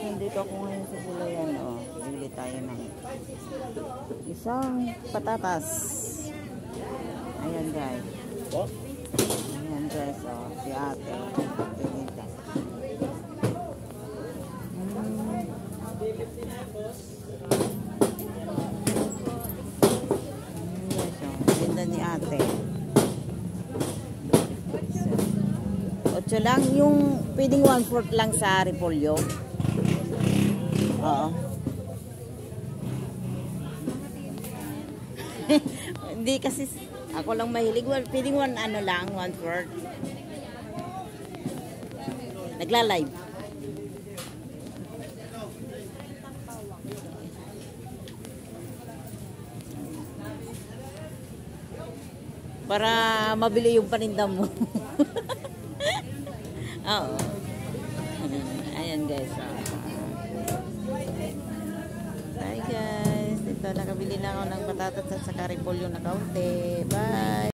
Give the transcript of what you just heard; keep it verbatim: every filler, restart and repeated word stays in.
nandito ako ngayon sa Gulayan, oh. Bili tayo ng isang patatas. Ayan guys. Ayan guys, oh. Si ate. Pinita. Hmm. Ayan guys, oh. Ganda ni ate. Ocho lang. Yung pwedeng one-fourth lang sa repolyo. Oo. Hindi kasi ako lang mahilig. Pwedeng one ano lang, one-fourth. Nagla-live. Para mabili yung paninda mo. Oo. Ayan guys. Hi guys. Ito, nakabili na ako ng patatas at saka repolyo na kaunti. Bye!